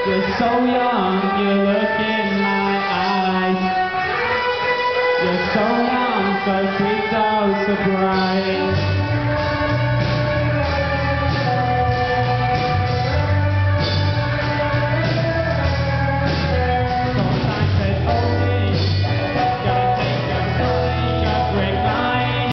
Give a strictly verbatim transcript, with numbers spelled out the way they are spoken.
You're so young, you look in my eyes. You're so young, so sweet, so, so bright.